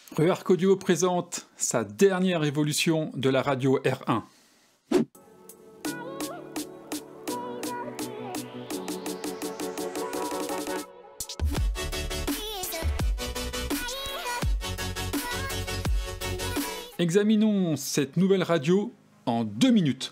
Ruark Audio présente sa dernière évolution de la radio R1. Examinons cette nouvelle radio en 2 minutes.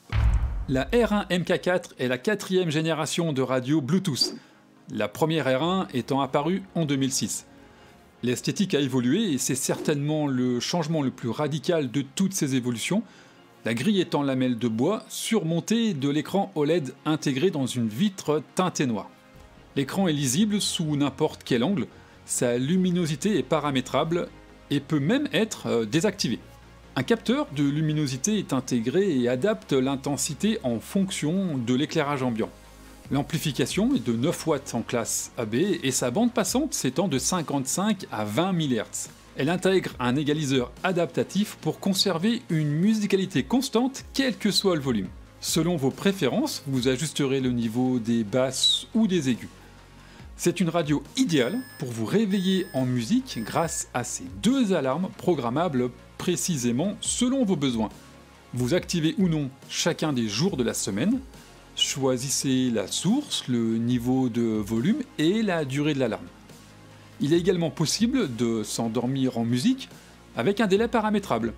La R1 MK4 est la 4e génération de radio Bluetooth, la première R1 étant apparue en 2006. L'esthétique a évolué et c'est certainement le changement le plus radical de toutes ces évolutions, la grille est en lamelles de bois surmontée de l'écran OLED intégré dans une vitre teintée noire. L'écran est lisible sous n'importe quel angle, sa luminosité est paramétrable et peut même être désactivée. Un capteur de luminosité est intégré et adapte l'intensité en fonction de l'éclairage ambiant. L'amplification est de 9 watts en classe AB et sa bande passante s'étend de 55 à 20 MHz. Elle intègre un égaliseur adaptatif pour conserver une musicalité constante quel que soit le volume. Selon vos préférences, vous ajusterez le niveau des basses ou des aigus. C'est une radio idéale pour vous réveiller en musique grâce à ces 2 alarmes programmables précisément selon vos besoins. Vous activez ou non chacun des jours de la semaine, choisissez la source, le niveau de volume et la durée de l'alarme. Il est également possible de s'endormir en musique avec un délai paramétrable.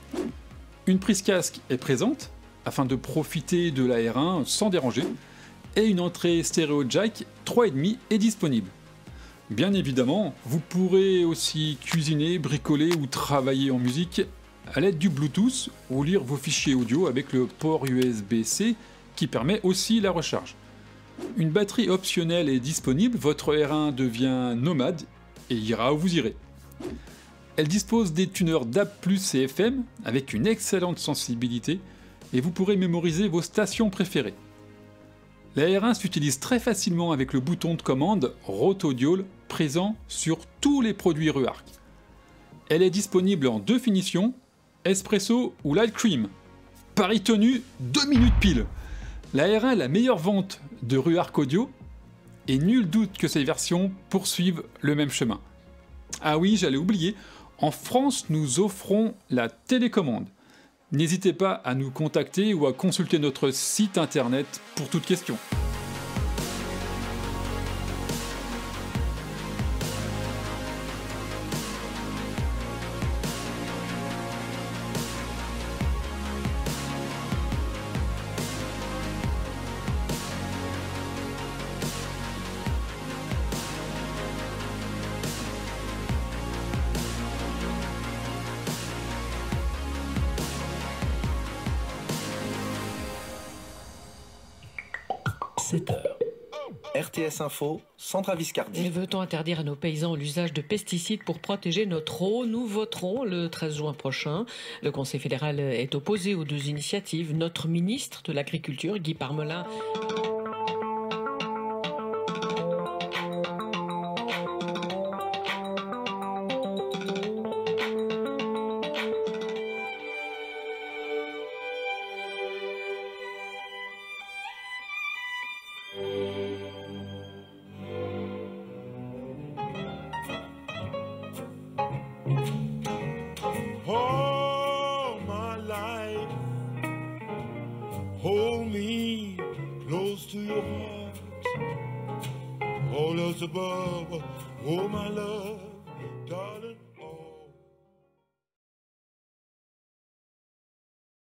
Une prise casque est présente afin de profiter de la R1 sans déranger et une entrée stéréo jack 3,5 est disponible. Bien évidemment, vous pourrez aussi cuisiner, bricoler ou travailler en musique à l'aide du Bluetooth ou lire vos fichiers audio avec le port USB-C qui permet aussi la recharge. Une batterie optionnelle est disponible, votre R1 devient nomade et ira où vous irez. Elle dispose des tuners DAB+ et FM avec une excellente sensibilité et vous pourrez mémoriser vos stations préférées. La R1 s'utilise très facilement avec le bouton de commande Route Audio présent sur tous les produits Ruark. Elle est disponible en 2 finitions, Espresso ou Light Cream. Pari tenu, 2 minutes pile. La R1 est la meilleure vente de Ruark Audio et nul doute que ces versions poursuivent le même chemin. Ah oui, j'allais oublier, en France nous offrons la télécommande. N'hésitez pas à nous contacter ou à consulter notre site internet pour toute question. RTS Info, Sandra Viscardi. Et veut-on interdire à nos paysans l'usage de pesticides pour protéger notre eau? Nous voterons le 13 juin prochain. Le Conseil fédéral est opposé aux 2 initiatives. Notre ministre de l'Agriculture, Guy Parmelin... All my life, hold me close to your heart. All else above, oh my love.